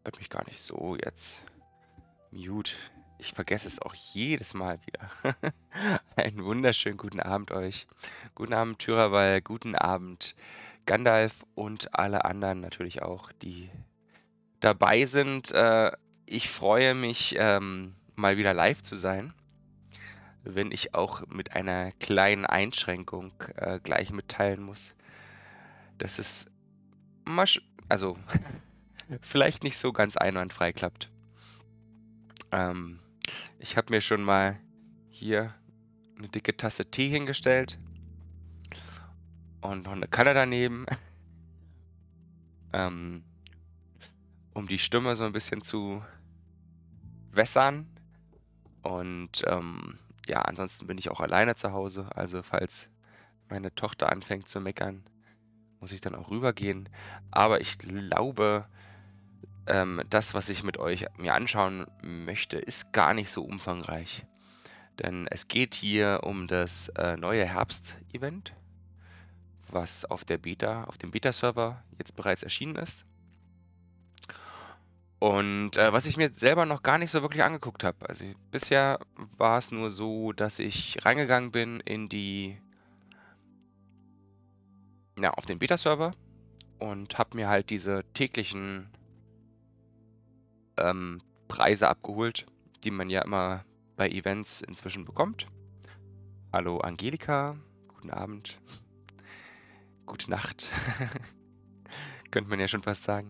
hört mich gar nicht so jetzt. Mute. Ich vergesse es auch jedes Mal wieder. Einen wunderschönen guten Abend euch. Guten Abend, Tyrawal. Guten Abend, Gandalf und alle anderen natürlich auch, die dabei sind. Ich freue mich, mal wieder live zu sein, wenn ich auch mit einer kleinen Einschränkung gleich mitteilen muss, dass es also vielleicht nicht so ganz einwandfrei klappt. Ähm, Ich habe mir schon mal hier eine dicke Tasse Tee hingestellt und noch eine Kanne daneben, ähm, um die Stimme so ein bisschen zu wässern. Und ja, ansonsten bin ich auch alleine zu Hause. Also falls meine Tochter anfängt zu meckern, muss ich dann auch rübergehen. Aber ich glaube, das, was ich mit euch mir anschauen möchte, ist gar nicht so umfangreich. Denn es geht hier um das neue Herbst-Event, was auf dem Beta-Server jetzt bereits erschienen ist. Und was ich mir selber noch gar nicht so wirklich angeguckt habe. Also bisher war es nur so, dass ich reingegangen bin auf den Beta-Server und habe mir halt diese täglichen Preise abgeholt, die man ja immer bei Events inzwischen bekommt. Hallo Angelika, guten Abend, gute Nacht, könnte man ja schon fast sagen.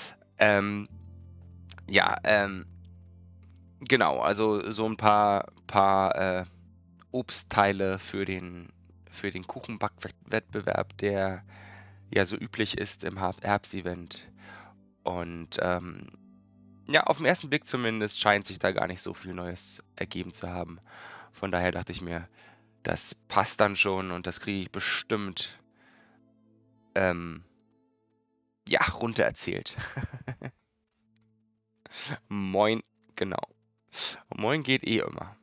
Ja, genau, also so ein paar Obstteile für den Kuchenbackwettbewerb, der ja so üblich ist im Herbstevent. Und ja, auf den ersten Blick zumindest scheint sich da gar nicht so viel Neues ergeben zu haben. Von daher dachte ich mir, das passt dann schon und das kriege ich bestimmt ja, runtererzählt. Moin, genau. Moin geht eh immer.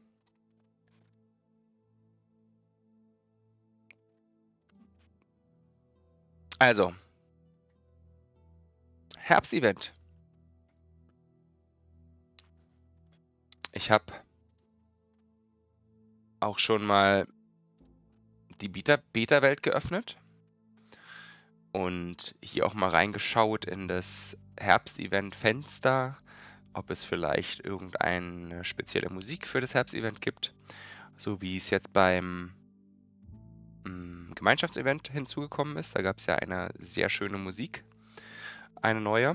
Also, Herbstevent. Ich habe auch schon mal die Beta-Welt geöffnet und hier auch mal reingeschaut in das Herbstevent-Fenster, ob es vielleicht irgendeine spezielle Musik für das Herbstevent gibt, so wie es jetzt beim Gemeinschaftsevent hinzugekommen ist. Da gab es ja eine sehr schöne Musik, eine neue.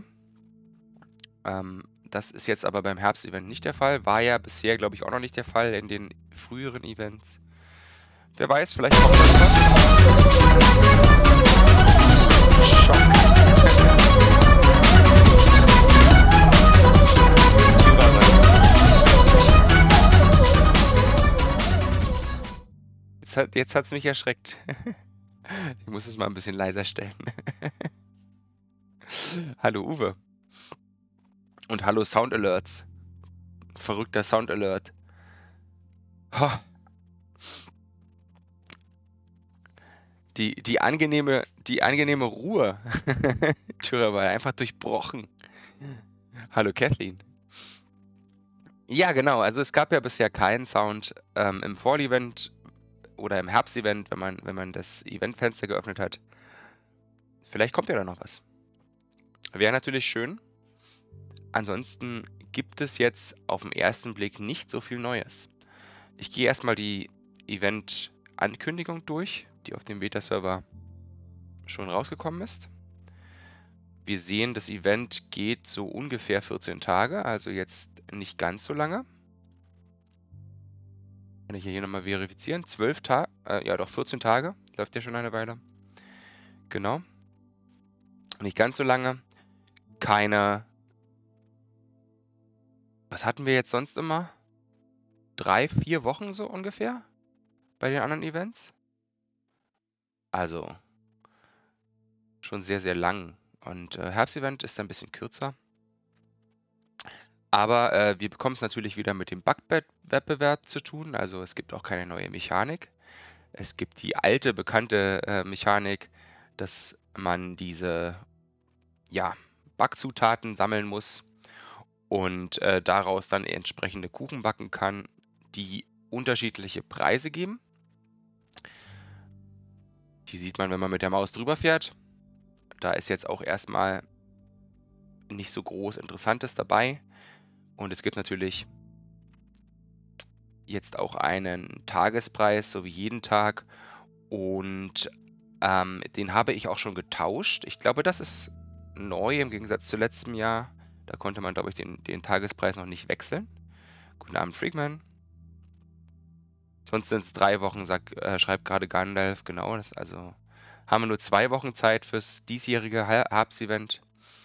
Das ist jetzt aber beim Herbstevent nicht der Fall. War ja bisher, glaube ich, auch noch nicht der Fall in den früheren Events. Wer weiß, vielleicht kommt das was. Schock. Jetzt hat's mich erschreckt. Ich muss es mal ein bisschen leiser stellen. Hallo Uwe. Und hallo Sound Alerts. Verrückter Sound Alert. Ho. Die angenehme Ruhe. Türe war einfach durchbrochen. Hallo Kathleen. Ja, genau. Also es gab ja bisher keinen Sound im Fall-Event oder im Herbst-Event, wenn man das Eventfenster geöffnet hat. Vielleicht kommt ja da noch was. Wäre natürlich schön. Ansonsten gibt es jetzt auf den ersten Blick nicht so viel Neues. Ich gehe erstmal die Event-Ankündigung durch, die auf dem Beta-Server schon rausgekommen ist. Wir sehen, das Event geht so ungefähr 14 Tage, also jetzt nicht ganz so lange. Kann ich hier nochmal verifizieren. 12 Tage, ja doch 14 Tage, läuft ja schon eine Weile. Genau. Nicht ganz so lange. Was hatten wir jetzt sonst immer? 3, 4 Wochen so ungefähr bei den anderen Events. Also schon sehr, sehr lang. Und Herbstevent ist ein bisschen kürzer. Aber wir bekommen es natürlich wieder mit dem Backwettbewerb zu tun. Also es gibt auch keine neue Mechanik. Es gibt die alte, bekannte Mechanik, dass man diese Backzutaten sammeln muss und daraus dann entsprechende Kuchen backen kann, die unterschiedliche Preise geben. Die sieht man, wenn man mit der Maus drüber fährt. Da ist jetzt auch erstmal nicht so groß Interessantes dabei. Und es gibt natürlich jetzt auch einen Tagespreis, so wie jeden Tag. Und den habe ich auch schon getauscht. Ich glaube, das ist neu im Gegensatz zu letztem Jahr. Da konnte man, glaube ich, den Tagespreis noch nicht wechseln. Guten Abend, Freakman. Sonst sind es 3 Wochen, schreibt gerade Gandalf. Genau, also haben wir nur 2 Wochen Zeit fürs diesjährige Herbst-Event.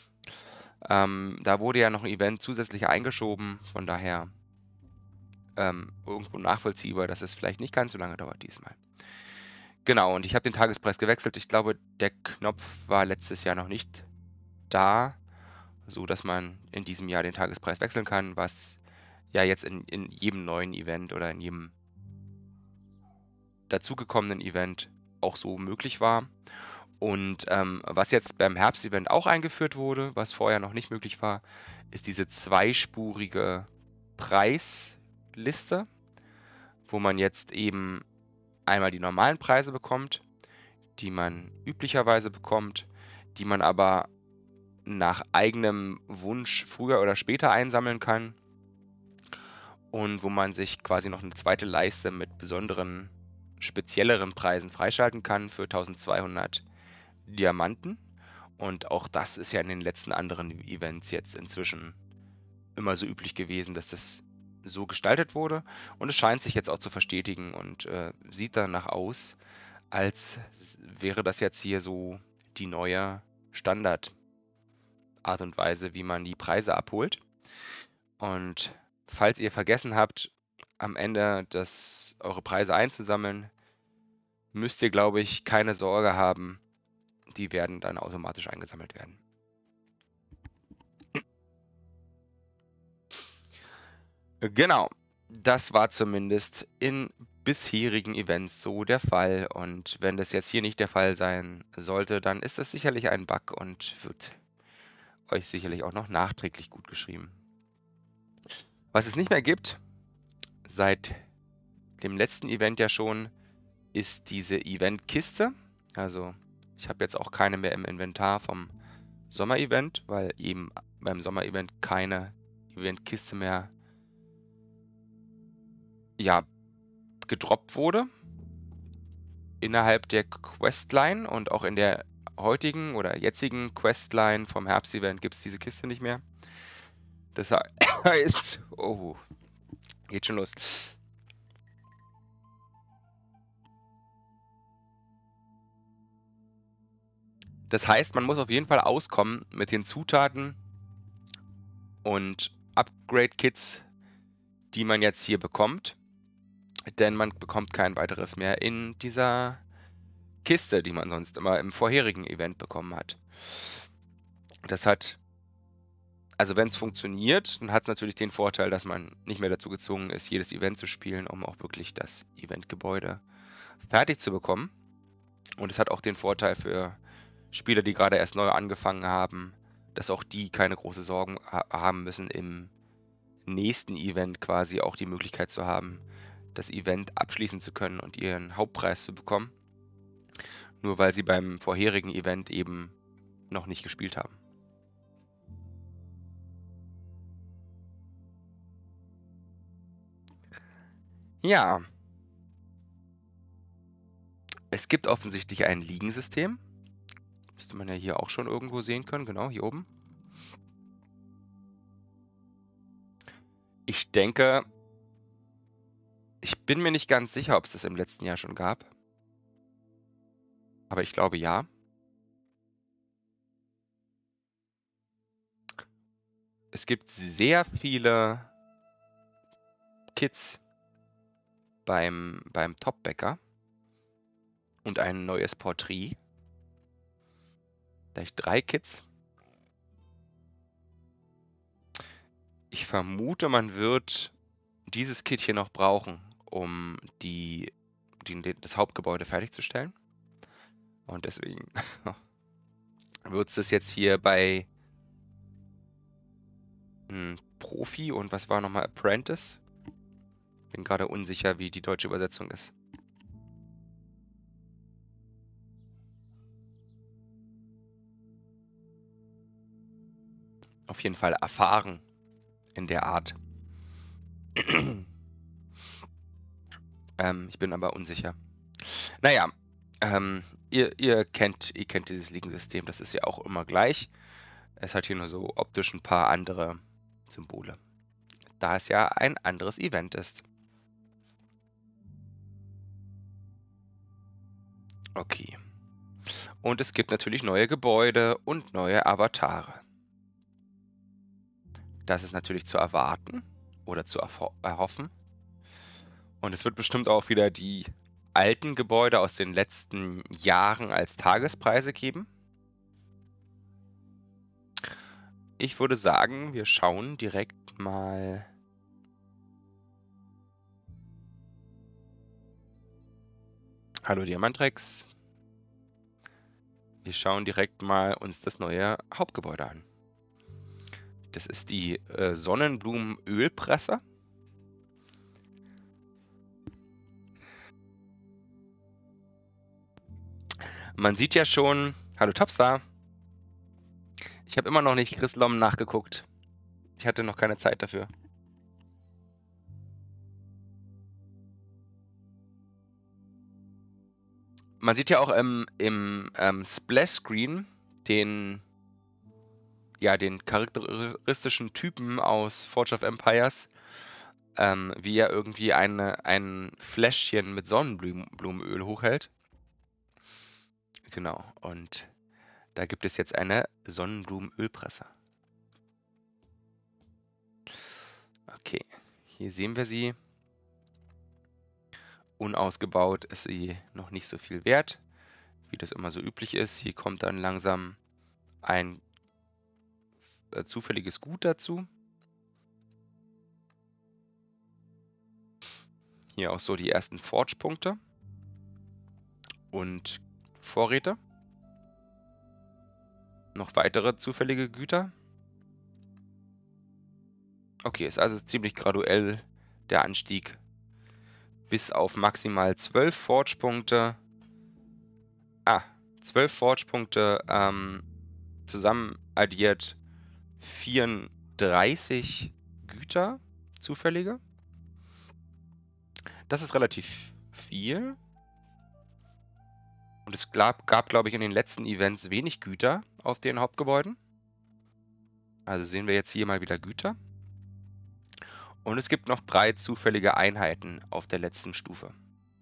Da wurde ja noch ein Event zusätzlich eingeschoben. Von daher irgendwo nachvollziehbar, dass es vielleicht nicht ganz so lange dauert diesmal. Genau, und ich habe den Tagespreis gewechselt. Ich glaube, der Knopf war letztes Jahr noch nicht da, so dass man in diesem Jahr den Tagespreis wechseln kann, was ja jetzt in jedem neuen Event oder in jedem dazugekommenen Event auch so möglich war. Und was jetzt beim Herbst-Event auch eingeführt wurde, was vorher noch nicht möglich war, ist diese zweispurige Preisliste, wo man jetzt eben einmal die normalen Preise bekommt, die man üblicherweise bekommt, die man aber nach eigenem Wunsch früher oder später einsammeln kann und wo man sich quasi noch eine zweite Leiste mit besonderen, spezielleren Preisen freischalten kann für 1200 Diamanten. Und auch das ist ja in den letzten anderen Events jetzt inzwischen immer so üblich gewesen, dass das so gestaltet wurde. Und es scheint sich jetzt auch zu verstetigen und sieht danach aus, als wäre das jetzt hier so die neue Standardart und Weise, wie man die Preise abholt. Und falls ihr vergessen habt, am Ende eure Preise einzusammeln, müsst ihr, glaube ich, keine Sorge haben. Die werden dann automatisch eingesammelt werden. Genau, das war zumindest in bisherigen Events so der Fall. Und wenn das jetzt hier nicht der Fall sein sollte, dann ist das sicherlich ein Bug und wird euch sicherlich auch noch nachträglich gut geschrieben. Was es nicht mehr gibt, seit dem letzten Event ja schon, ist diese Event-Kiste. Also ich habe jetzt auch keine mehr im Inventar vom Sommer-Event, weil eben beim Sommer-Event keine Event-Kiste mehr gedroppt wurde innerhalb der Questline, und auch in der heutigen oder jetzigen Questline vom Herbst-Event gibt es diese Kiste nicht mehr. Das heißt, oh, geht schon los. Das heißt, man muss auf jeden Fall auskommen mit den Zutaten und Upgrade-Kits, die man jetzt hier bekommt, denn man bekommt kein weiteres mehr in dieser Kiste, die man sonst immer im vorherigen Event bekommen hat. Das hat, also wenn es funktioniert, dann hat es natürlich den Vorteil, dass man nicht mehr dazu gezwungen ist, jedes Event zu spielen, um auch wirklich das Eventgebäude fertig zu bekommen. Und es hat auch den Vorteil für Spieler, die gerade erst neu angefangen haben, dass auch die keine große Sorgen haben müssen, im nächsten Event quasi auch die Möglichkeit zu haben, das Event abschließen zu können und ihren Hauptpreis zu bekommen, nur weil sie beim vorherigen Event eben noch nicht gespielt haben. Ja, es gibt offensichtlich ein Ligensystem. Müsste man ja hier auch schon irgendwo sehen können, genau, hier oben. Ich denke, ich bin mir nicht ganz sicher, ob es das im letzten Jahr schon gab. Aber ich glaube ja. Es gibt sehr viele Kits beim Top-Bäcker und ein neues Porträt. Vielleicht 3 Kits. Ich vermute, man wird dieses Kit hier noch brauchen, um das Hauptgebäude fertigzustellen. Und deswegen wird es das jetzt hier bei Profi und was war nochmal Apprentice? Bin gerade unsicher, wie die deutsche Übersetzung ist. Auf jeden Fall erfahren in der Art. Ich bin aber unsicher. Naja, ihr kennt dieses Ligensystem, das ist ja auch immer gleich. Es hat hier nur so optisch ein paar andere Symbole, da es ja ein anderes Event ist. Okay. Und es gibt natürlich neue Gebäude und neue Avatare. Das ist natürlich zu erwarten oder zu erhoffen. Und es wird bestimmt auch wieder die alten Gebäude aus den letzten Jahren als Tagespreise geben. Ich würde sagen, wir schauen direkt mal. Hallo Diamantrex. Wir schauen direkt mal uns das neue Hauptgebäude an. Das ist die Sonnenblumenölpresse. Man sieht ja schon. Hallo Topstar. Ich habe immer noch nicht Chris Lom nachgeguckt. Ich hatte noch keine Zeit dafür. Man sieht ja auch im Splash-Screen den charakteristischen Typen aus Forge of Empires, wie er irgendwie ein Fläschchen mit Sonnenblumenöl hochhält. Genau, und da gibt es jetzt eine Sonnenblumenölpresse. Okay, hier sehen wir sie. Unausgebaut ist sie noch nicht so viel wert, wie das immer so üblich ist. Hier kommt dann langsam ein zufälliges Gut dazu. Hier auch so die ersten Forge-Punkte und Vorräte. Noch weitere zufällige Güter. Okay, ist also ziemlich graduell der Anstieg bis auf maximal 12 Forge-Punkte. 12 Forge-Punkte zusammen addiert 34 Güter, zufällige. Das ist relativ viel. Und es gab, glaube ich, in den letzten Events wenig Güter auf den Hauptgebäuden. Also sehen wir jetzt hier mal wieder Güter. Und es gibt noch 3 zufällige Einheiten auf der letzten Stufe.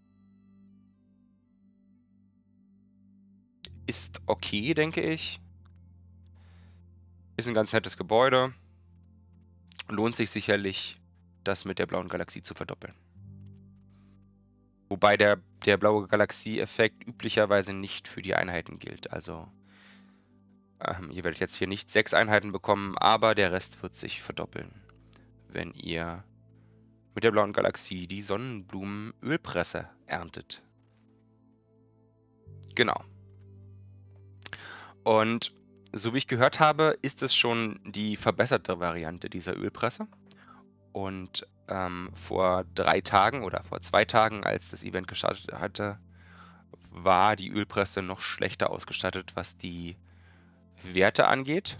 Ist okay, denke ich. Ist ein ganz nettes Gebäude. Lohnt sich sicherlich, das mit der blauen Galaxie zu verdoppeln. Wobei der blaue Galaxie-Effekt üblicherweise nicht für die Einheiten gilt. Also ihr werdet jetzt hier nicht 6 Einheiten bekommen, aber der Rest wird sich verdoppeln, wenn ihr mit der blauen Galaxie die Sonnenblumenölpresse erntet. Genau. Und so wie ich gehört habe, ist es schon die verbesserte Variante dieser Ölpresse. Und vor 3 Tagen oder vor 2 Tagen, als das Event gestartet hatte, war die Ölpresse noch schlechter ausgestattet, was die Werte angeht.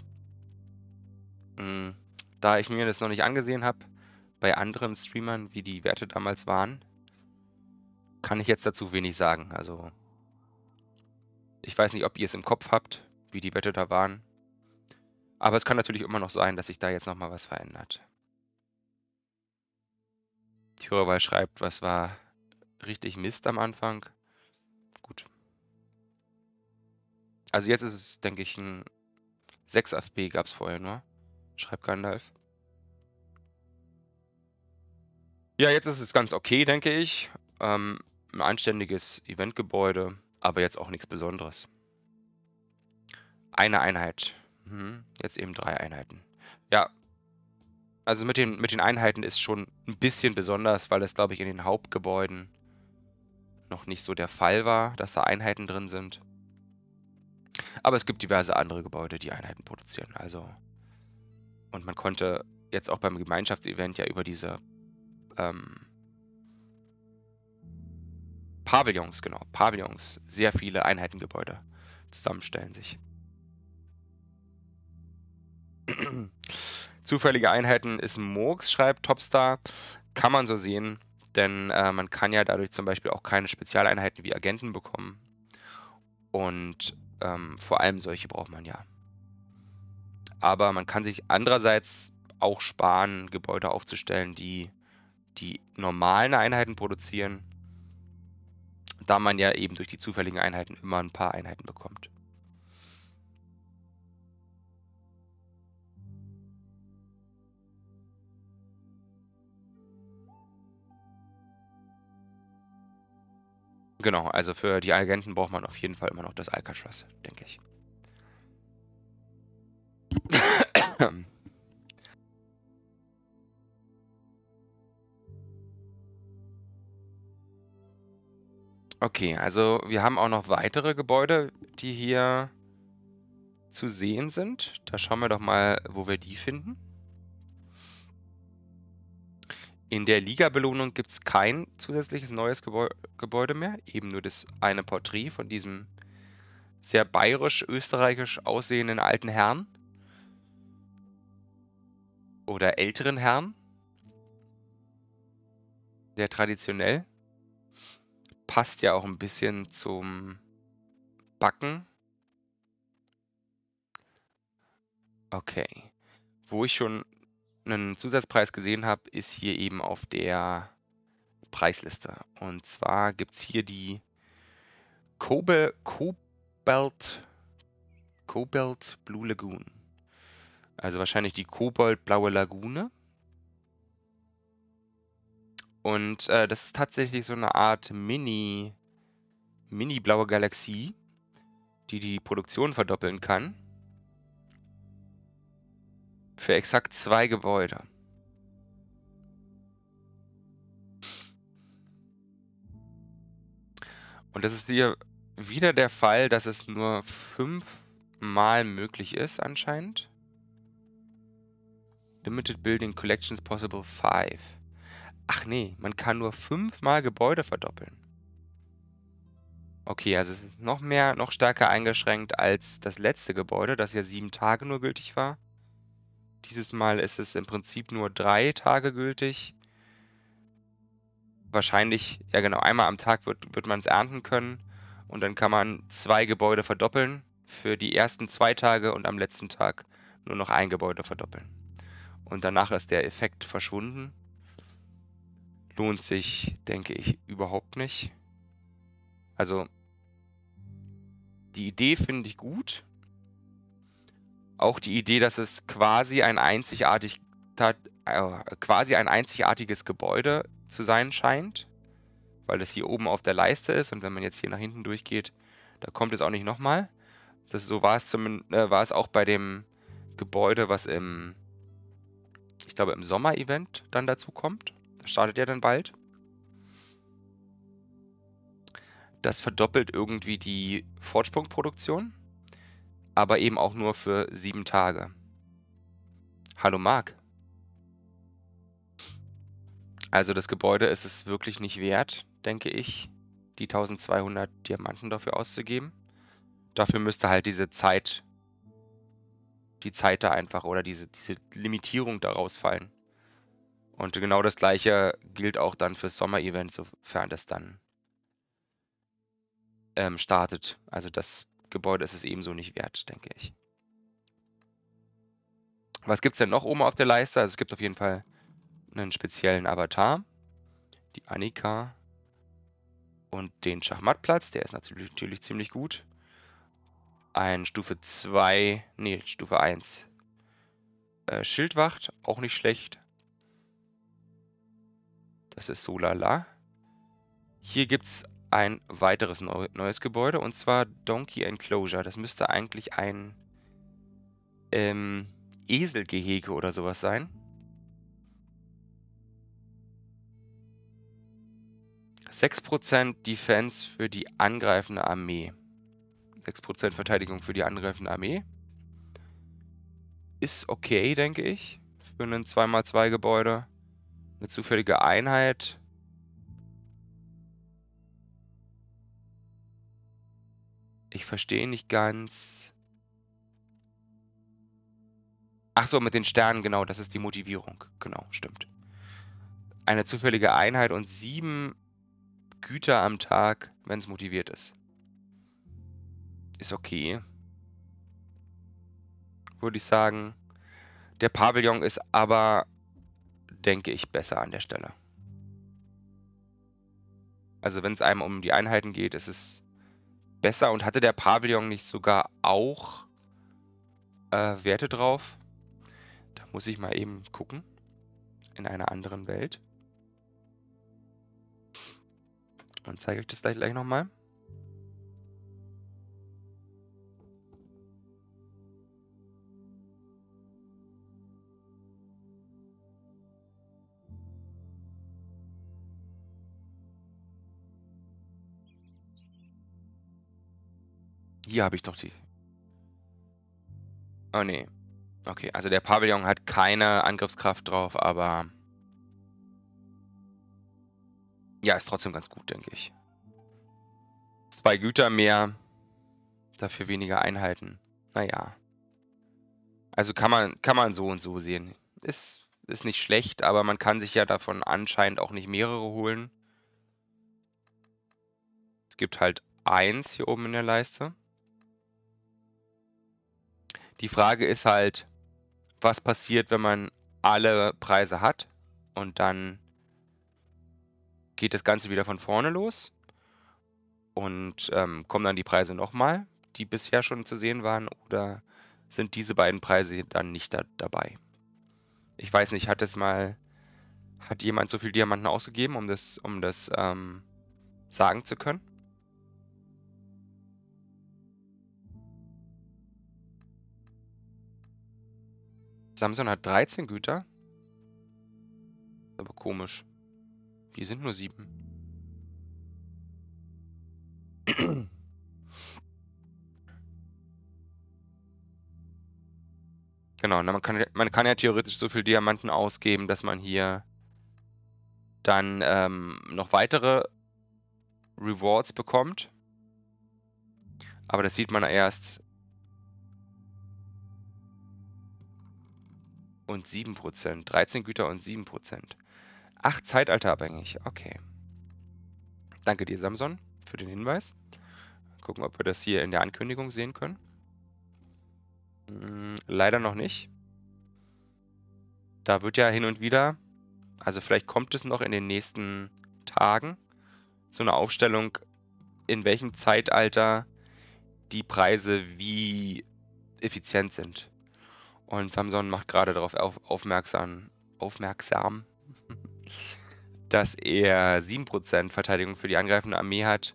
Da ich mir das noch nicht angesehen habe, bei anderen Streamern, wie die Werte damals waren, kann ich jetzt dazu wenig sagen. Also ich weiß nicht, ob ihr es im Kopf habt, wie die Werte da waren. Aber es kann natürlich immer noch sein, dass sich da jetzt nochmal was verändert. Tyrowal schreibt, was war richtig Mist am Anfang. Gut. Also jetzt ist es, denke ich, ein 6 FP gab es vorher nur. Schreibt Gandalf. Ja, jetzt ist es ganz okay, denke ich. Ein anständiges Eventgebäude, aber jetzt auch nichts Besonderes. Eine Einheit. Jetzt eben 3 Einheiten. Ja, also mit den Einheiten ist schon ein bisschen besonders, weil es, glaube ich, in den Hauptgebäuden noch nicht so der Fall war, dass da Einheiten drin sind. Aber es gibt diverse andere Gebäude, die Einheiten produzieren. Also, und man konnte jetzt auch beim Gemeinschaftsevent ja über diese Pavillons, genau, Pavillons, sehr viele Einheitengebäude zusammenstellen sich. Zufällige Einheiten ist Murks, schreibt Topstar. Kann man so sehen, denn man kann ja dadurch zum Beispiel auch keine Spezialeinheiten wie Agenten bekommen. Und vor allem solche braucht man ja. Aber man kann sich andererseits auch sparen, Gebäude aufzustellen, die die normalen Einheiten produzieren, da man ja eben durch die zufälligen Einheiten immer ein paar Einheiten bekommt. Genau, also für die Agenten braucht man auf jeden Fall immer noch das Alcatraz, denke ich. Okay, also wir haben auch noch weitere Gebäude, die hier zu sehen sind. Da schauen wir doch mal, wo wir die finden. In der Liga-Belohnung gibt es kein zusätzliches neues Gebäude mehr, eben nur das eine Porträt von diesem sehr bayerisch-österreichisch aussehenden alten Herrn oder älteren Herrn, sehr traditionell. Passt ja auch ein bisschen zum Backen. Okay. Wo ich schon einen Zusatzpreis gesehen habe, ist hier eben auf der Preisliste. Und zwar gibt es hier die Cobalt Blue Lagoon. Also wahrscheinlich die Koboldblaue Lagune. Und das ist tatsächlich so eine Art mini-blaue Galaxie, die die Produktion verdoppeln kann. Für exakt 2 Gebäude. Und das ist hier wieder der Fall, dass es nur 5-mal möglich ist anscheinend. Limited Building Collections Possible 5. Ach nee, man kann nur 5-mal Gebäude verdoppeln. Okay, also es ist noch stärker eingeschränkt als das letzte Gebäude, das ja 7 Tage nur gültig war. Dieses Mal ist es im Prinzip nur 3 Tage gültig. Wahrscheinlich, ja genau, einmal am Tag wird man es ernten können. Und dann kann man 2 Gebäude verdoppeln für die ersten 2 Tage und am letzten Tag nur noch 1 Gebäude verdoppeln. Und danach ist der Effekt verschwunden. Lohnt sich, denke ich, überhaupt nicht. Also, die Idee finde ich gut. Auch die Idee, dass es quasi ein einzigartiges Gebäude zu sein scheint, weil es hier oben auf der Leiste ist und wenn man jetzt hier nach hinten durchgeht, da kommt es auch nicht nochmal. So war es auch bei dem Gebäude, was ich glaube, im Sommer-Event dann dazu kommt. Das startet ja dann bald. Das verdoppelt irgendwie die Fortsprungproduktion, aber eben auch nur für 7 Tage. Hallo Marc. Also das Gebäude ist es wirklich nicht wert, denke ich, die 1200 Diamanten dafür auszugeben. Dafür müsste halt die Zeit da einfach oder diese Limitierung daraus fallen. Und genau das gleiche gilt auch dann fürs Sommer-Event, sofern das dann startet. Also das Gebäude ist es ebenso nicht wert, denke ich. Was gibt es denn noch oben auf der Leiste? Also es gibt auf jeden Fall einen speziellen Avatar, die Annika und den Schachmattplatz, der ist natürlich ziemlich gut. Ein Stufe 1 Schildwacht, auch nicht schlecht. Das ist so lala. Hier gibt es ein weiteres neues Gebäude und zwar Donkey Enclosure. Das müsste eigentlich ein Eselgehege oder sowas sein. 6% Defense für die angreifende Armee. 6% Verteidigung für die angreifende Armee. Ist okay, denke ich. für ein 2x2 Gebäude. Eine zufällige Einheit. Ich verstehe nicht ganz. Ach so, mit den Sternen, genau, das ist die Motivierung. Genau, stimmt. Eine zufällige Einheit und 7 Güter am Tag, wenn es motiviert ist. Ist okay. Würde ich sagen. Der Pavillon ist aber, denke ich, besser an der Stelle. Also wenn es einem um die Einheiten geht, ist es besser. Und hatte der Pavillon nicht sogar auch Werte drauf? Da muss ich mal eben gucken. In einer anderen Welt. Und zeige euch das gleich nochmal. Hier habe ich doch die. Oh nee. Okay, also der Pavillon hat keine Angriffskraft drauf, aber ja, ist trotzdem ganz gut, denke ich. 2 Güter mehr, dafür weniger Einheiten. Naja. Also kann man so und so sehen. Ist nicht schlecht, aber man kann sich ja davon anscheinend auch nicht mehrere holen. Es gibt halt 1 hier oben in der Leiste. Die Frage ist halt, was passiert, wenn man alle Preise hat und dann geht das Ganze wieder von vorne los und kommen dann die Preise nochmal, die bisher schon zu sehen waren, oder sind diese beiden Preise dann nicht dabei? Ich weiß nicht, hat jemand so viel Diamanten ausgegeben, um das sagen zu können? Samson hat 13 Güter. Aber komisch. Die sind nur 7. Genau, man kann ja theoretisch so viel Diamanten ausgeben, dass man hier dann noch weitere Rewards bekommt. Aber das sieht man erst. Und 7%. 13 Güter und 7%. 8 zeitalterabhängig. Okay. Danke dir, Samson, für den Hinweis. Gucken, ob wir das hier in der Ankündigung sehen können. Leider noch nicht. Da wird ja hin und wieder, also vielleicht kommt es noch in den nächsten Tagen, so eine Aufstellung, in welchem Zeitalter die Preise wie effizient sind. Und Samson macht gerade darauf aufmerksam, dass er 7% Verteidigung für die angreifende Armee hat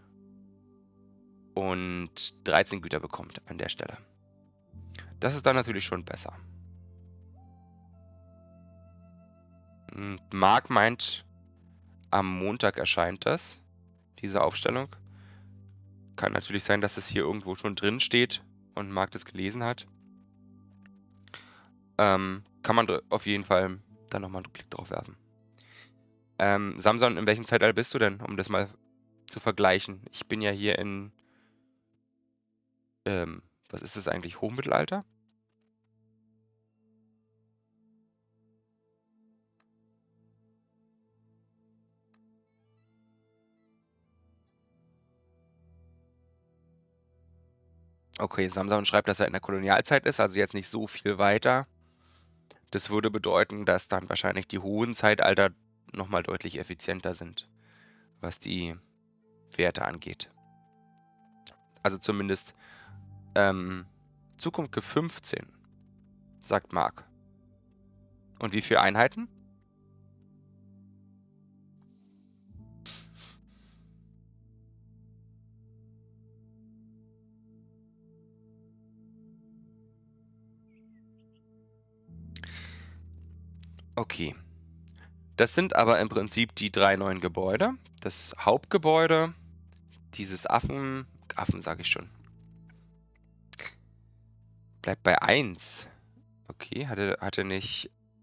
und 13 Güter bekommt an der Stelle. Das ist dann natürlich schon besser. Marc meint, am Montag erscheint diese Aufstellung. Kann natürlich sein, dass es hier irgendwo schon drin steht und Marc das gelesen hat. Kann man auf jeden Fall dann nochmal einen Blick drauf werfen. Samson, in welchem Zeitalter bist du denn, um das mal zu vergleichen? Ich bin ja hier in, was ist das eigentlich, Hochmittelalter? Okay, Samson schreibt, dass er in der Kolonialzeit ist, also jetzt nicht so viel weiter. Das würde bedeuten, dass dann wahrscheinlich die hohen Zeitalter nochmal deutlich effizienter sind, was die Werte angeht. Also zumindest Zukunft 15, sagt Marc. Und wie viele Einheiten? Okay. Das sind aber im Prinzip die 3 neuen Gebäude. Das Hauptgebäude, dieses Affen sage ich schon, bleibt bei 1. Okay, hatte nicht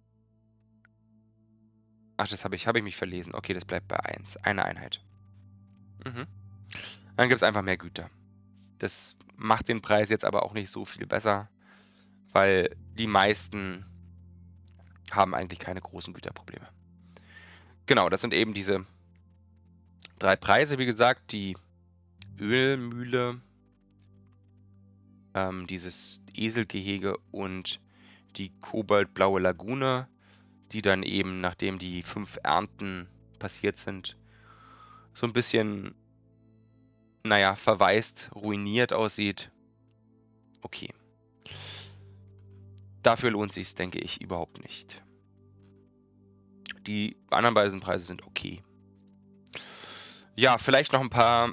Ach, das habe ich mich verlesen. Okay, das bleibt bei 1. Eine Einheit. Mhm. Dann gibt es einfach mehr Güter. Das macht den Preis jetzt aber auch nicht so viel besser, weil die meisten haben eigentlich keine großen Güterprobleme. Genau, das sind eben diese 3 Preise, wie gesagt, die Ölmühle, dieses Eselgehege und die kobaltblaue Lagune, die dann eben, nachdem die 5 Ernten passiert sind, so ein bisschen, naja, verwaist, ruiniert aussieht. Okay. Dafür lohnt sich's, denke ich, überhaupt nicht. Die anderen beiden Preise sind okay. Ja, vielleicht noch ein paar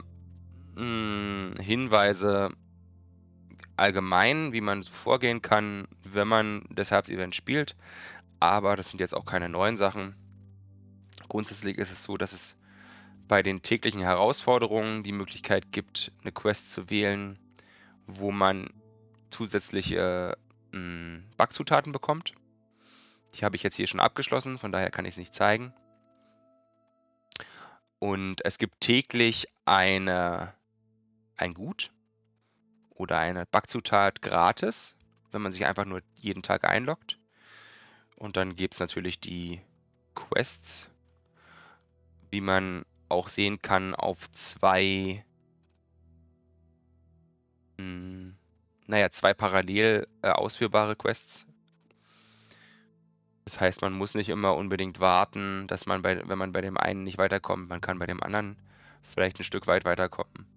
Hinweise allgemein, wie man so vorgehen kann, wenn man das Herbstevent spielt. Aber das sind jetzt auch keine neuen Sachen. Grundsätzlich ist es so, dass es bei den täglichen Herausforderungen die Möglichkeit gibt, eine Quest zu wählen, wo man zusätzliche Backzutaten bekommt. Die habe ich jetzt hier schon abgeschlossen, von daher kann ich es nicht zeigen. Und es gibt täglich ein Gut oder eine Backzutat gratis, wenn man sich einfach nur jeden Tag einloggt. Und dann gibt es natürlich die Quests, wie man auch sehen kann, auf zwei parallel ausführbare Quests. Das heißt, man muss nicht immer unbedingt warten, dass man wenn man bei dem einen nicht weiterkommt, man kann bei dem anderen vielleicht ein Stück weit weiterkommen.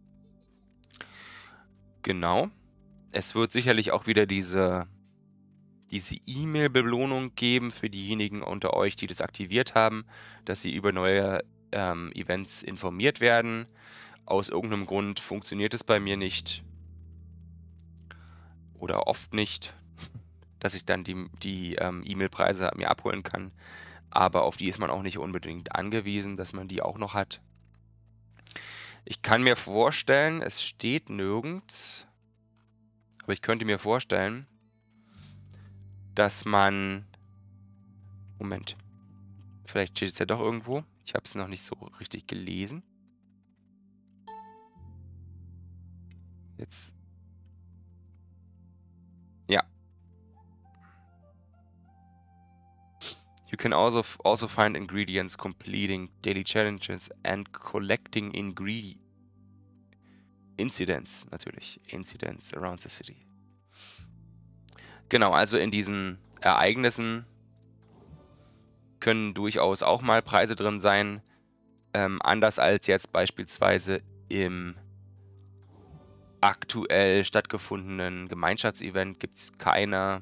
Genau. Es wird sicherlich auch wieder diese E-Mail-Belohnung geben für diejenigen unter euch, die das aktiviert haben, dass sie über neue Events informiert werden. Aus irgendeinem Grund funktioniert es bei mir nicht oder oft nicht, dass ich dann die E-Mail-Preise mir abholen kann. Aber auf die ist man auch nicht unbedingt angewiesen, dass man die auch noch hat. Ich kann mir vorstellen, es steht nirgends, aber ich könnte mir vorstellen, dass man... Moment. Vielleicht steht es ja doch irgendwo. Ich habe es noch nicht so richtig gelesen. Jetzt. Ja. You can also find ingredients completing daily challenges and collecting incidents, natürlich. Incidents around the city. Genau, also in diesen Ereignissen können durchaus auch mal Preise drin sein. Anders als jetzt beispielsweise im aktuell stattgefundenen Gemeinschaftsevent gibt es keine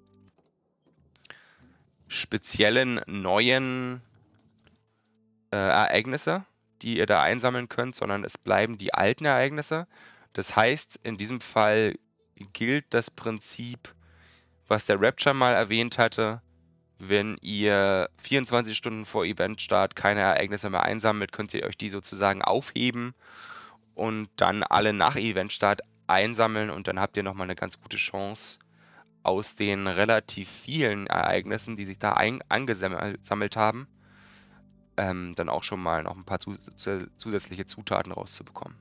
speziellen neuen Ereignisse, die ihr da einsammeln könnt, sondern es bleiben die alten Ereignisse. Das heißt, in diesem Fall gilt das Prinzip, was der Rapture mal erwähnt hatte. Wenn ihr 24 Stunden vor Eventstart keine Ereignisse mehr einsammelt, könnt ihr euch die sozusagen aufheben und dann alle nach Eventstart einsammeln und dann habt ihr nochmal eine ganz gute Chance, aus den relativ vielen Ereignissen, die sich da angesammelt haben, dann auch schon mal noch ein paar zusätzliche Zutaten rauszubekommen.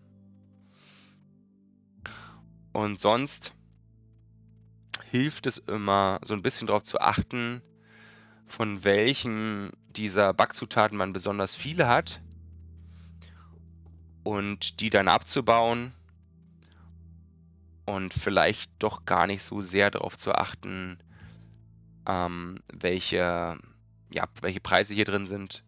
Und sonst hilft es immer, so ein bisschen darauf zu achten, von welchen dieser Backzutaten man besonders viele hat und die dann abzubauen und vielleicht doch gar nicht so sehr darauf zu achten, welche Preise hier drin sind.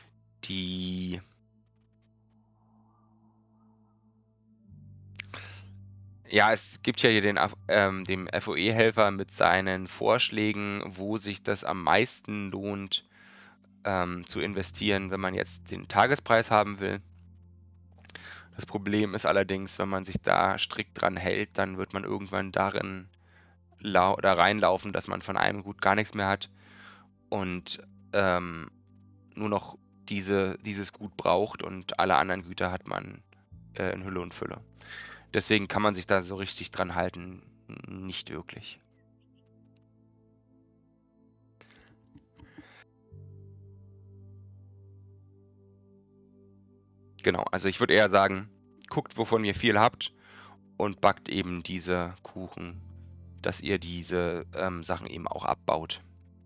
Es gibt ja hier dem FOE-Helfer mit seinen Vorschlägen, wo sich das am meisten lohnt, zu investieren, wenn man jetzt den Tagespreis haben will. Das Problem ist allerdings, wenn man sich da strikt dran hält, dann wird man irgendwann da reinlaufen, dass man von einem Gut gar nichts mehr hat und nur noch dieses Gut braucht und alle anderen Güter hat man in Hülle und Fülle. Deswegen kann man sich da so richtig dran halten, nicht wirklich. Genau, also ich würde eher sagen, guckt, wovon ihr viel habt und backt eben diese Kuchen, dass ihr diese Sachen eben auch abbaut.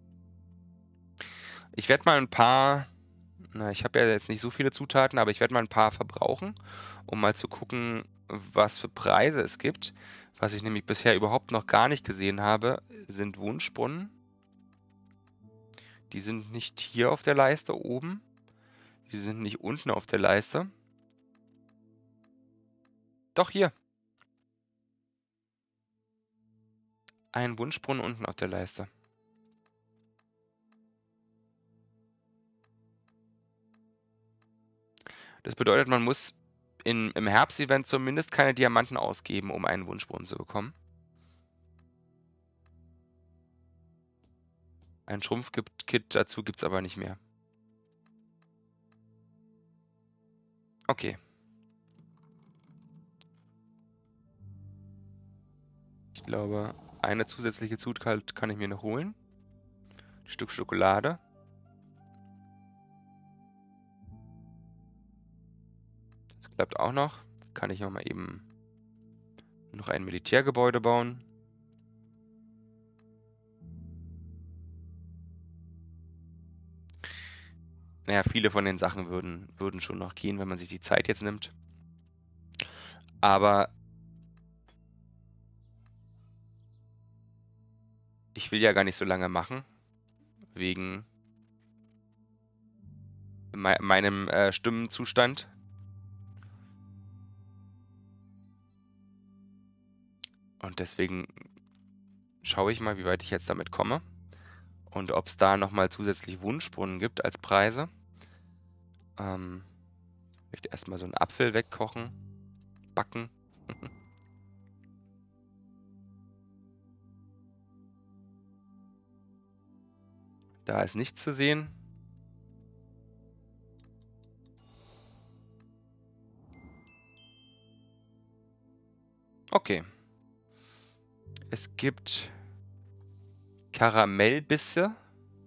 Ich werde mal ein paar, ich habe ja jetzt nicht so viele Zutaten, aber ich werde mal ein paar verbrauchen, um mal zu gucken, was für Preise es gibt. Was ich nämlich bisher überhaupt noch gar nicht gesehen habe, sind Wunschbrunnen. Die sind nicht hier auf der Leiste oben. Die sind nicht unten auf der Leiste. Doch hier. Ein Wunschbrunnen unten auf der Leiste. Das bedeutet, man muss im Herbst-Event zumindest keine Diamanten ausgeben, um einen Wunschbrunnen zu bekommen. Ein Schrumpfkit dazu gibt es aber nicht mehr. Okay. Ich glaube, eine zusätzliche Zutat kann ich mir noch holen. Ein Stück Schokolade. Das klappt auch noch. Kann ich mal eben noch ein Militärgebäude bauen. Naja, viele von den Sachen würden schon noch gehen, wenn man sich die Zeit jetzt nimmt. Aber ich will ja gar nicht so lange machen, wegen meinem Stimmenzustand. Und deswegen schaue ich mal, wie weit ich jetzt damit komme. Und ob es da nochmal zusätzlich Wunschbrunnen gibt als Preise. Ich möchte erstmal so einen Apfel wegkochen, backen. Da ist nichts zu sehen. Okay. Es gibt Karamellbisse.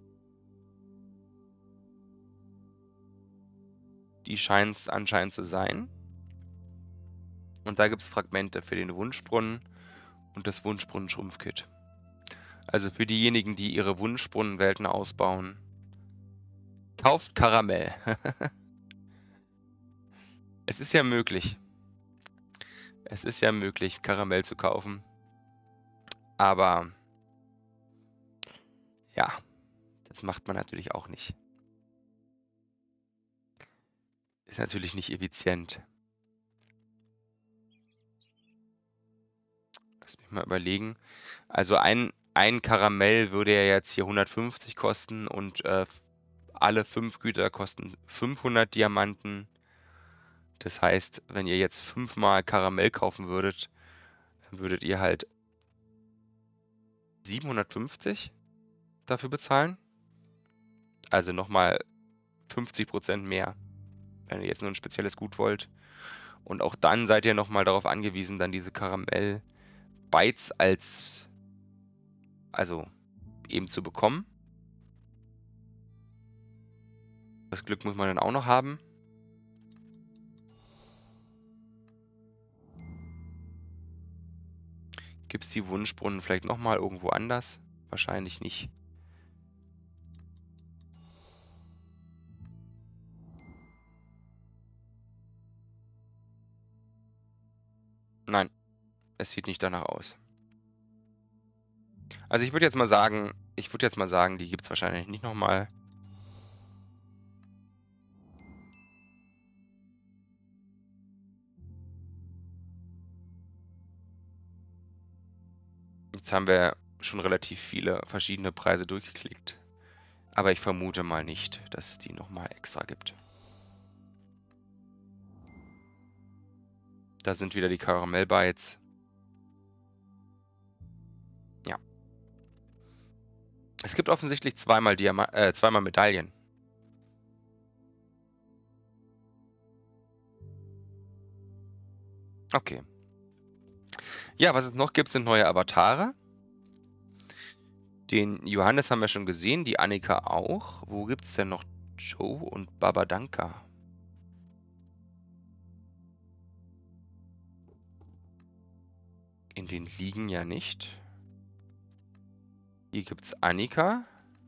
Die scheinen es anscheinend zu sein. Und da gibt es Fragmente für den Wunschbrunnen und das Wunschbrunnen-Schrumpfkit. Also für diejenigen, die ihre Wunschbrunnenwelten ausbauen. Kauft Karamell. Es ist ja möglich. Es ist ja möglich, Karamell zu kaufen. Aber ja, das macht man natürlich auch nicht. Ist natürlich nicht effizient. Lass mich mal überlegen. Also ein Karamell würde ja jetzt hier 150 kosten und alle 5 Güter kosten 500 Diamanten. Das heißt, wenn ihr jetzt 5-mal Karamell kaufen würdet, dann würdet ihr halt 750 dafür bezahlen. Also nochmal 50% mehr, wenn ihr jetzt nur ein spezielles Gut wollt. Und auch dann seid ihr nochmal darauf angewiesen, dann diese Karamell-Bytes also eben zu bekommen. Das Glück muss man dann auch noch haben. Gibt es die Wunschbrunnen vielleicht nochmal irgendwo anders? Wahrscheinlich nicht. Nein, es sieht nicht danach aus. Also ich würde jetzt mal sagen, die gibt es wahrscheinlich nicht nochmal. Jetzt haben wir schon relativ viele verschiedene Preise durchgeklickt. Aber ich vermute mal nicht, dass es die nochmal extra gibt. Da sind wieder die Karamell-Bytes. Ja. Es gibt offensichtlich zweimal Medaillen. Okay. Ja, was es noch gibt, sind neue Avatare. Den Johannes haben wir schon gesehen, die Annika auch. Wo gibt es denn noch Joe und Babadanka? In den Ligen ja nicht. Hier gibt es Annika.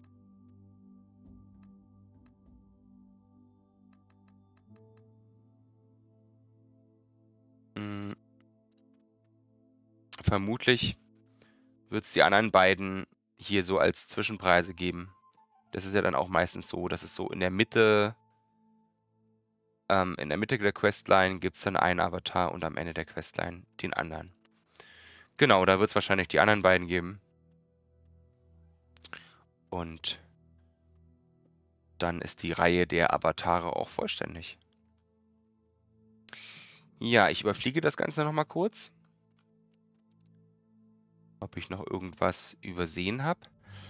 Vermutlich wird es die anderen beiden hier so als Zwischenpreise geben. Das ist ja dann auch meistens so, dass es so in der Mitte der Questline gibt es dann einen Avatar und am Ende der Questline den anderen. Genau, da wird es wahrscheinlich die anderen beiden geben. Und dann ist die Reihe der Avatare auch vollständig. Ja, ich überfliege das Ganze nochmal kurz. Ob ich noch irgendwas übersehen habe.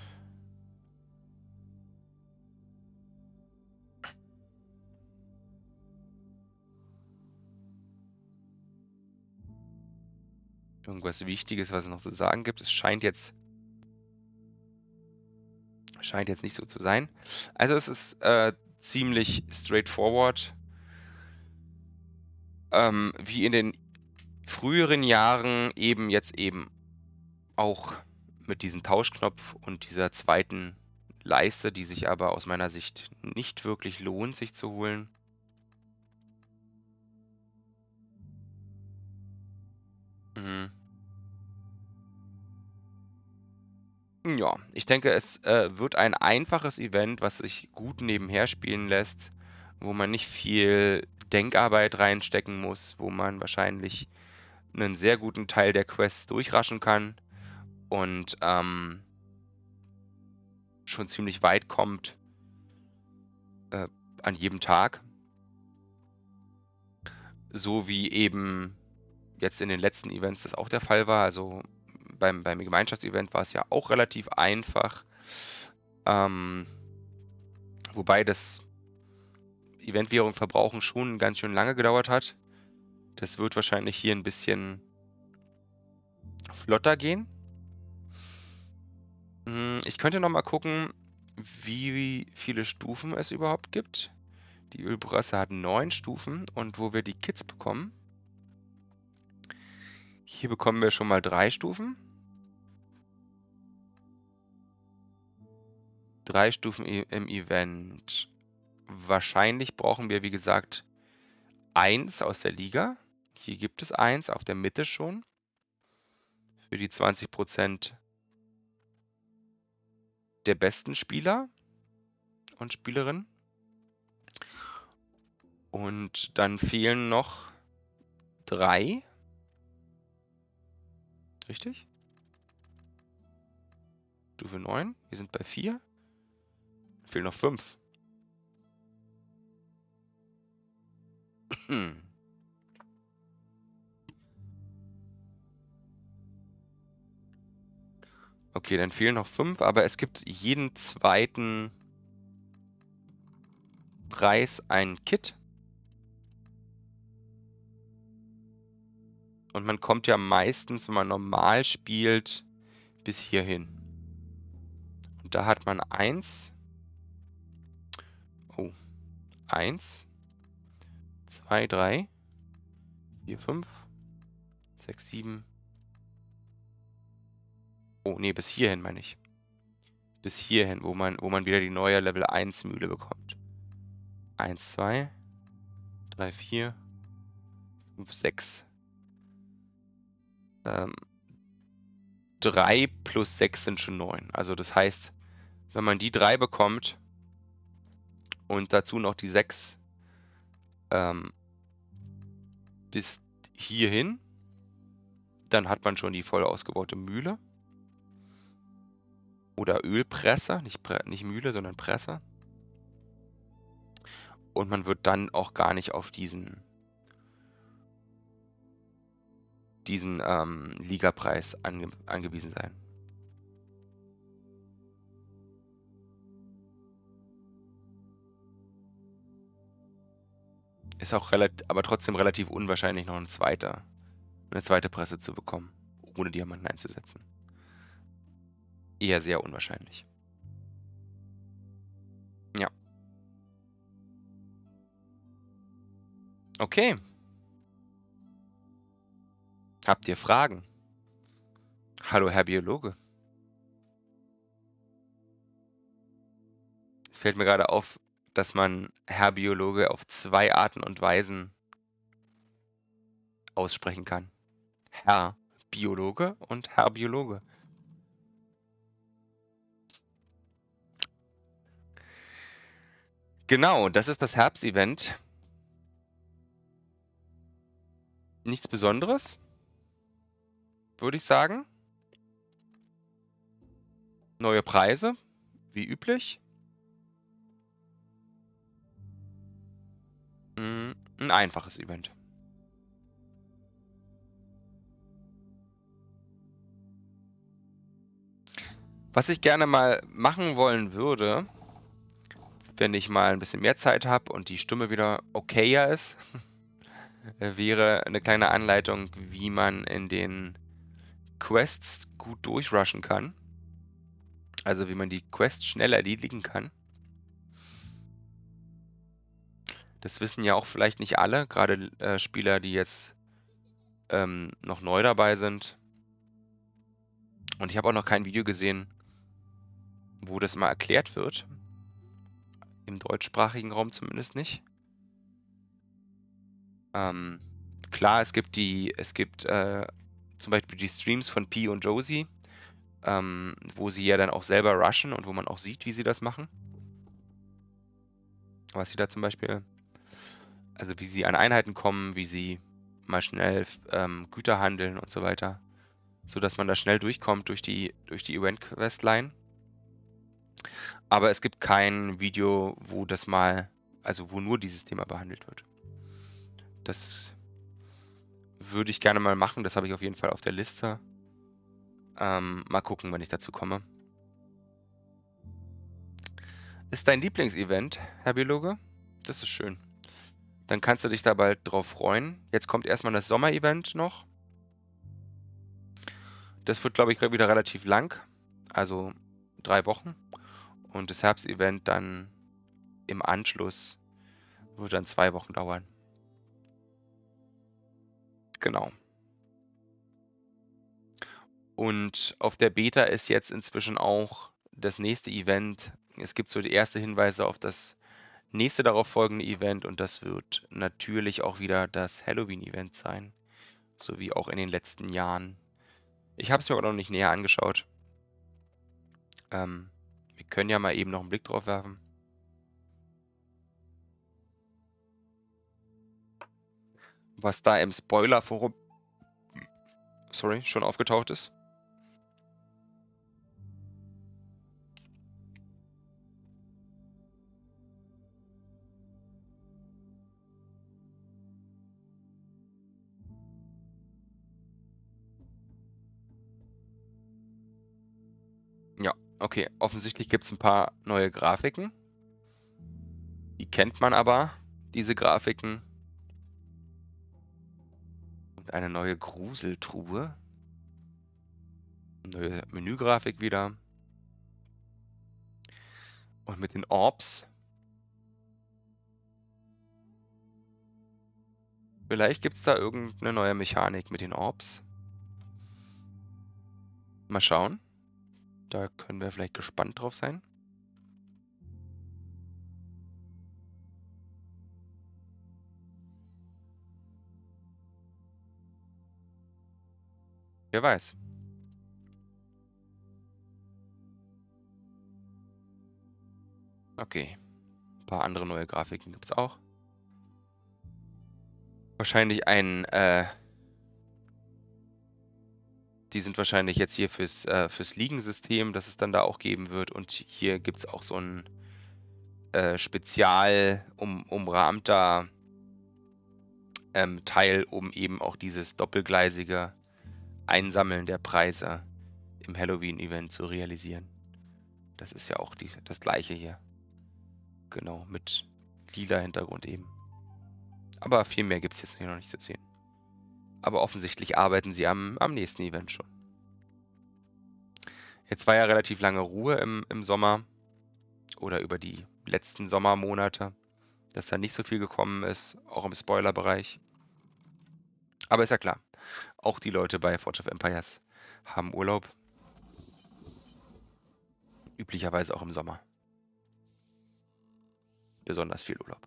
Irgendwas Wichtiges, was es noch zu sagen gibt. Es scheint jetzt nicht so zu sein. Also es ist ziemlich straightforward. Wie in den früheren Jahren jetzt eben auch mit diesem Tauschknopf und dieser zweiten Leiste, die sich aber aus meiner Sicht nicht wirklich lohnt, sich zu holen. Ja, ich denke, es wird ein einfaches Event, was sich gut nebenher spielen lässt, wo man nicht viel Denkarbeit reinstecken muss, wo man wahrscheinlich einen sehr guten Teil der Quests durchraschen kann und schon ziemlich weit kommt an jedem Tag. So wie eben jetzt in den letzten Events das auch der Fall war. Also beim Gemeinschaftsevent war es ja auch relativ einfach. Wobei das Eventwährung verbrauchen schon ganz schön lange gedauert hat. Das wird wahrscheinlich hier ein bisschen flotter gehen. Ich könnte noch mal gucken, wie viele Stufen es überhaupt gibt. Die Ölbrosse hat 9 Stufen und wo wir die Kits bekommen. Hier bekommen wir schon mal 3 Stufen. 3 Stufen im Event. Wahrscheinlich brauchen wir, wie gesagt, 1 aus der Liga. Hier gibt es 1 auf der Mitte schon. Für die 20% der besten Spieler und Spielerinnen. Und dann fehlen noch 3. Richtig? Stufe 9. Wir sind bei 4. Fehlen noch 5. Okay, dann fehlen noch 5, aber es gibt jeden zweiten Preis ein Kit. Und man kommt ja meistens, wenn man normal spielt, bis hierhin. Und da hat man 1. Oh. 1, 2, 3, 4, 5, 6, 7. Oh, nee, bis hierhin meine ich. Bis hierhin, wo man wieder die neue Level 1 Mühle bekommt. 1, 2, 3, 4, 5, 6. 3 plus 6 sind schon 9. Also das heißt, wenn man die 3 bekommt und dazu noch die 6 bis hierhin, dann hat man schon die voll ausgebaute Mühle. Oder Ölpresser, nicht Mühle, sondern Presser. Und man wird dann auch gar nicht auf diesen Ligapreis angewiesen sein. Ist auch aber trotzdem relativ unwahrscheinlich, noch eine zweite Presse zu bekommen, ohne Diamanten einzusetzen. Eher sehr unwahrscheinlich. Ja. Okay. Habt ihr Fragen? Hallo, Herr Biologe. Es fällt mir gerade auf, dass man Herr Biologe auf 2 Arten und Weisen aussprechen kann. Herr Biologe und Herr Biologe. Genau, das ist das Herbstevent. Nichts Besonderes, würde ich sagen. Neue Preise, wie üblich. Ein einfaches Event. Was ich gerne mal machen wollen würde, wenn ich mal ein bisschen mehr Zeit habe und die Stimme wieder okayer ist, wäre eine kleine Anleitung, wie man in den Quests gut durchrushen kann. Also wie man die Quests schnell erledigen kann. Das wissen ja auch vielleicht nicht alle, gerade Spieler, die jetzt noch neu dabei sind. Und ich habe auch noch kein Video gesehen, wo das mal erklärt wird. Im deutschsprachigen Raum zumindest nicht. Klar, es gibt zum Beispiel die Streams von Pi und Josie, wo sie ja dann auch selber rushen und wo man auch sieht, wie sie das machen. Was sie da zum Beispiel, also wie sie an Einheiten kommen, wie sie mal schnell Güter handeln und so weiter, sodass man da schnell durchkommt durch die Event-Questline. Aber es gibt kein Video, wo das mal, also wo nur dieses Thema behandelt wird. Das würde ich gerne mal machen, das habe ich auf jeden Fall auf der Liste. Mal gucken, wenn ich dazu komme. Ist dein Lieblingsevent, Herr Biologe? Das ist schön. Dann kannst du dich da bald drauf freuen. Jetzt kommt erstmal das Sommerevent noch. Das wird, glaube ich, wieder relativ lang. Also 3 Wochen. Und das Herbstevent dann im Anschluss wird dann 2 Wochen dauern. Genau. Und auf der Beta ist jetzt inzwischen auch das nächste Event. Es gibt so die ersten Hinweise auf das nächste darauf folgende Event und das wird natürlich auch wieder das Halloween-Event sein. So wie auch in den letzten Jahren. Ich habe es mir aber noch nicht näher angeschaut. Wir können ja mal eben noch einen Blick drauf werfen. Was da im Spoiler-Forum schon aufgetaucht ist. Ja, okay. Offensichtlich gibt es ein paar neue Grafiken. Die kennt man aber, diese Grafiken. Und eine neue Gruseltruhe. Neue Menügrafik wieder. Und mit den Orbs. Vielleicht gibt es da irgendeine neue Mechanik mit den Orbs. Mal schauen. Da können wir vielleicht gespannt drauf sein. Wer weiß. Okay. Ein paar andere neue Grafiken gibt es auch. Wahrscheinlich die sind wahrscheinlich jetzt hier fürs Liegensystem, das es dann da auch geben wird. Und hier gibt es auch so ein spezial umrahmter Teil, um eben auch dieses doppelgleisige Einsammeln der Preise im Halloween-Event zu realisieren. Das ist ja auch das gleiche hier. Genau, mit lila Hintergrund eben. Aber viel mehr gibt es jetzt hier noch nicht zu sehen. Aber offensichtlich arbeiten sie am nächsten Event schon. Jetzt war ja relativ lange Ruhe im Sommer oder über die letzten Sommermonate, dass da nicht so viel gekommen ist, auch im Spoiler-Bereich. Aber ist ja klar, auch die Leute bei Forge of Empires haben Urlaub. Üblicherweise auch im Sommer. Besonders viel Urlaub.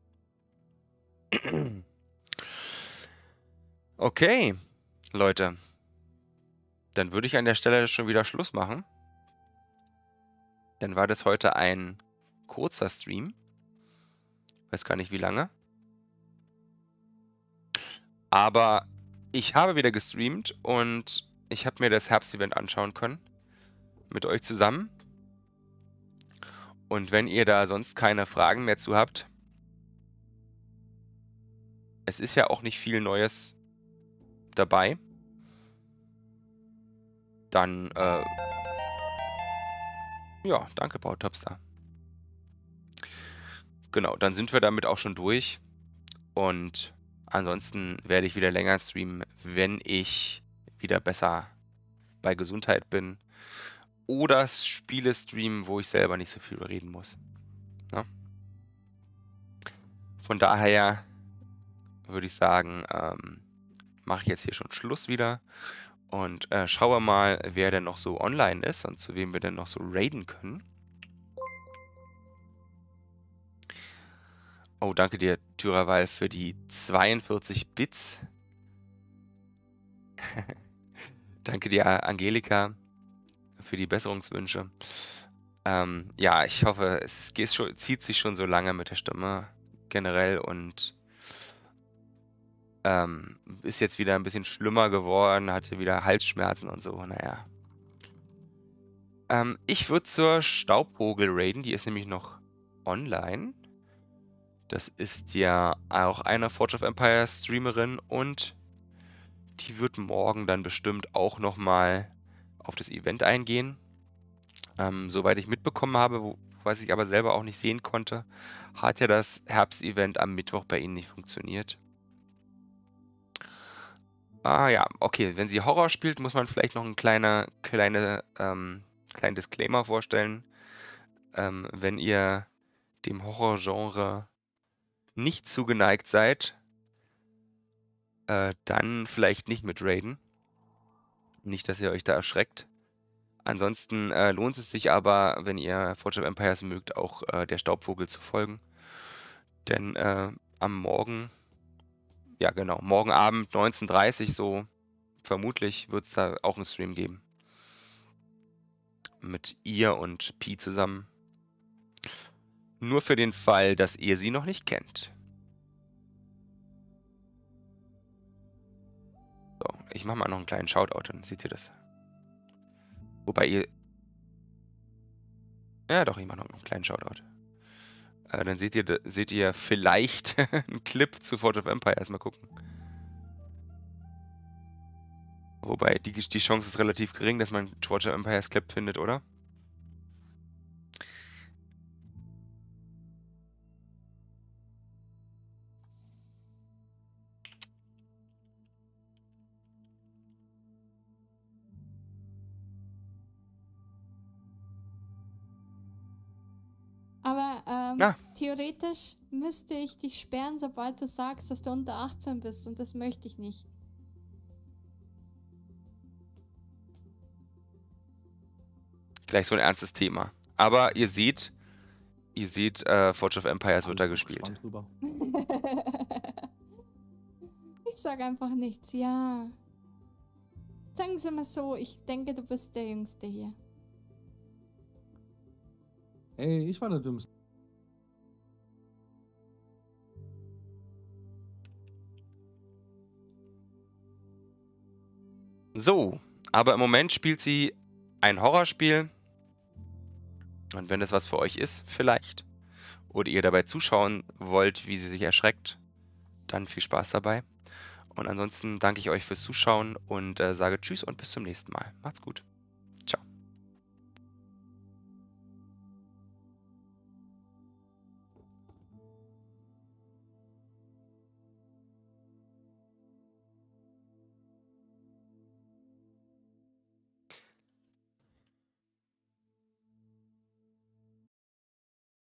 Okay, Leute. Dann würde ich an der Stelle schon wieder Schluss machen. Dann war das heute ein kurzer Stream. Weiß gar nicht wie lange. Aber ich habe wieder gestreamt und ich habe mir das Herbstevent anschauen können. Mit euch zusammen. Und wenn ihr da sonst keine Fragen mehr zu habt, es ist ja auch nicht viel Neues dabei, dann, ja, danke, Paul Topstar. Genau, dann sind wir damit auch schon durch. Und ansonsten werde ich wieder länger streamen, wenn ich wieder besser bei Gesundheit bin. Oder Spiele streamen, wo ich selber nicht so viel reden muss. Ja? Von daher würde ich sagen, mache ich jetzt hier schon Schluss wieder. Und schaue mal, wer denn noch so online ist und zu wem wir denn noch so raiden können. Oh, danke dir, Tyrawal, für die 42 Bits. Danke dir, Angelika, für die Besserungswünsche. Ja, ich hoffe, es zieht sich schon so lange mit der Stimme generell und ist jetzt wieder ein bisschen schlimmer geworden, hatte wieder Halsschmerzen und so, naja. Ich würde zur Staubvogel raiden, die ist nämlich noch online. Das ist ja auch eine Forge of Empires Streamerin und die wird morgen dann bestimmt auch nochmal auf das Event eingehen. Soweit ich mitbekommen habe, was ich aber selber auch nicht sehen konnte, hat ja das Herbstevent am Mittwoch bei Ihnen nicht funktioniert. Ah ja, okay, wenn sie Horror spielt, muss man vielleicht noch einen kleinen Disclaimer vorstellen. Wenn ihr dem Horrorgenre nicht zugeneigt seid, dann vielleicht nicht mit raiden. Nicht, dass ihr euch da erschreckt. Ansonsten lohnt es sich aber, wenn ihr Forge of Empires mögt, auch der Staubvogel zu folgen. Denn am Morgen, ja genau, morgen Abend 19:30 so, vermutlich wird es da auch einen Stream geben. Mit ihr und Pi zusammen. Nur für den Fall, dass ihr sie noch nicht kennt. So, ich mache mal noch einen kleinen Shoutout, dann seht ihr das. Wobei ihr... Ja doch, ich mache noch einen kleinen Shoutout. Dann seht ihr vielleicht einen Clip zu Forge of Empires. Mal gucken. Wobei die Chance ist relativ gering, dass man Forge of Empires Clip findet, oder? Aber theoretisch müsste ich dich sperren, sobald du sagst, dass du unter 18 bist. Und das möchte ich nicht. Gleich so ein ernstes Thema. Aber ihr seht, Forge of Empires wird da gespielt. Ich sag einfach nichts, ja. Sagen Sie mal so, ich denke, du bist der Jüngste hier. Ey, ich war der Dümmste. So, aber im Moment spielt sie ein Horrorspiel. Und wenn das was für euch ist, vielleicht, oder ihr dabei zuschauen wollt, wie sie sich erschreckt, dann viel Spaß dabei. Und ansonsten danke ich euch fürs Zuschauen und sage Tschüss und bis zum nächsten Mal. Macht's gut.